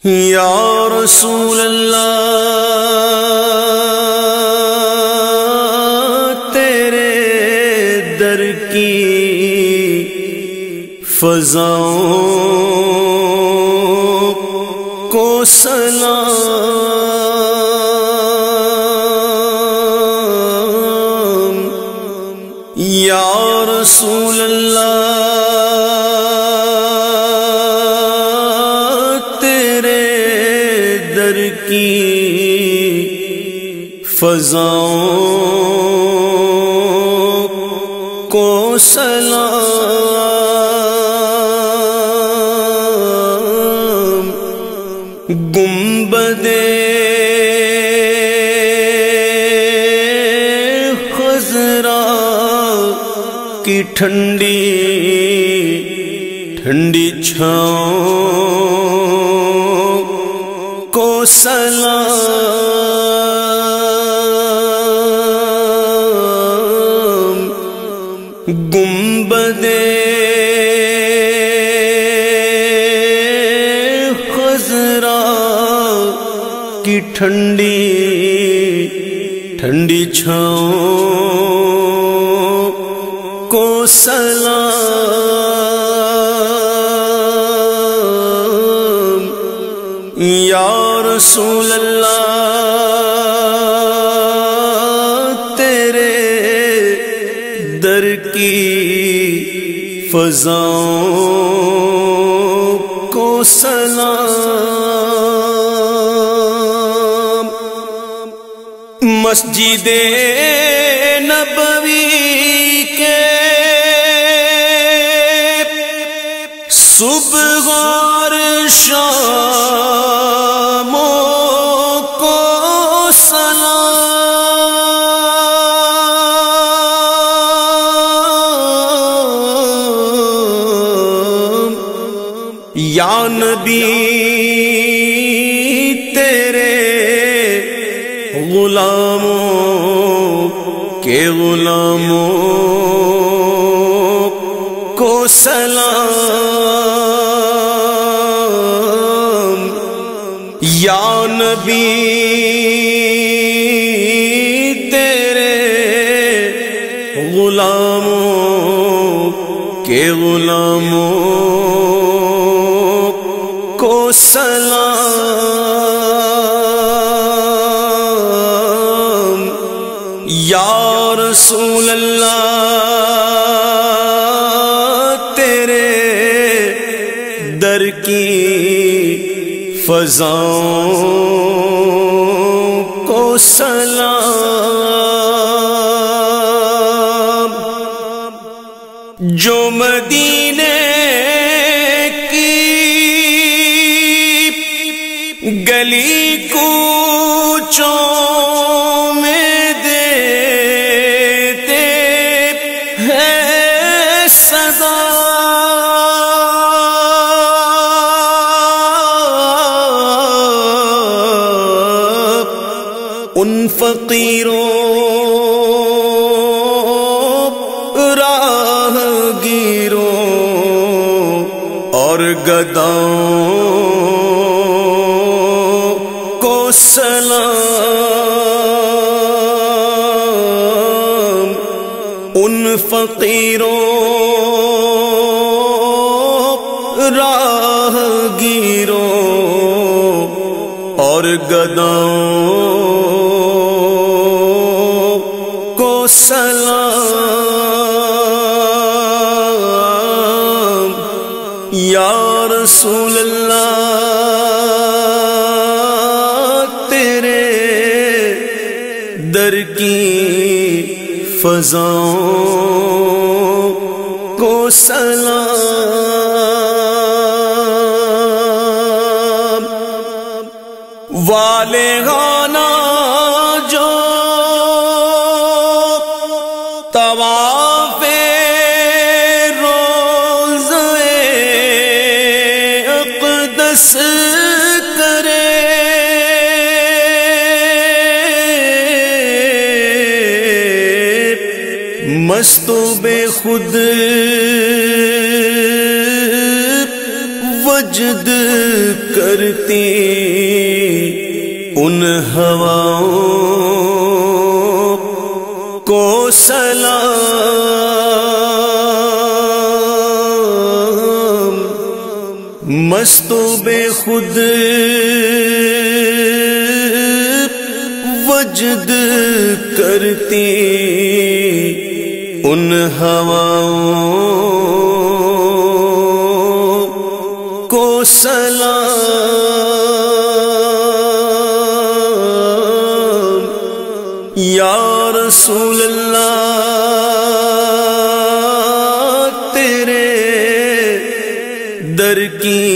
یا رسول اللہ تیرے در کی فضاؤں کو سلام، یا رسول اللہ کی فضاؤں کو سلام، گنبد خضرا کی ٹھنڈی ٹھنڈی چھاؤں کو سلام، گنبد خضرا کی ٹھنڈی ٹھنڈی چھاؤں کو سلام، یا رسول اللہ تیرے در کی فضاؤں کو سلام، مسجد نبوی کے صبح اور شام کو سلام، یا نبی تیرے غلاموں کے غلاموں کو سلام، یا نبی تیرے غلاموں کے غلاموں کو سلام، یا رسول اللہ تیرے در کی فضاؤں کو سلام، جو مدینے کی گلی کوچوں میں دیتے ہیں صدا، ان فقیروں راہ گیروں اور گداؤں کو سلام، ان فقیروں راہ گیروں اور گداؤں کو سلام، یا رسول اللہ تیرے در کی فضاؤں کو سلام، والغانا جو طواف روضہ اقدس کرے، مست و بے خود وجد کرتی ان ہواؤں کو سلام، مست و بے خود وجد کرتی ان ہواؤں کو سلام، یا رسول اللہ تیرے در کی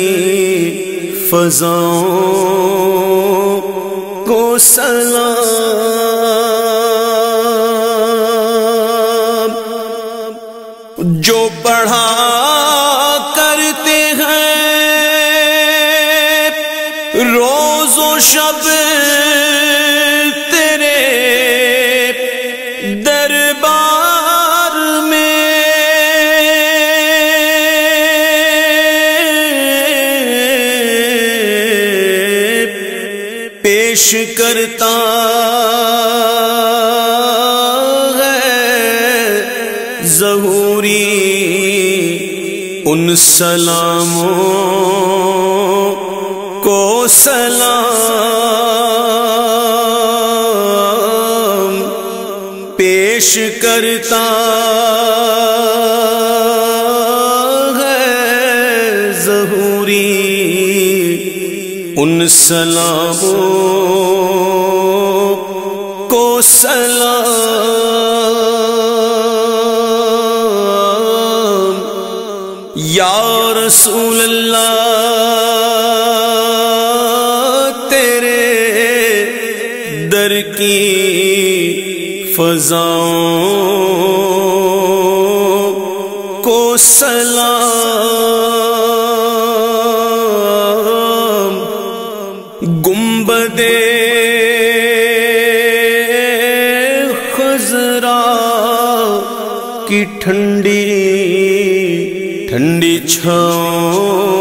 فضاؤں کو سلام، جو پڑھا کرتے ہیں روز و شب تیرے دربار میں، پیش کرتا ہے ظہوری ان سلاموں کو سلام، پیش کرتا ہے ظہوری ان سلاموں کو سلام، یا رسول اللہ تیرے در کی فضاؤں کو سلام، گنبد خضرا کی ٹھنڈی ٹھنڈی چھاؤں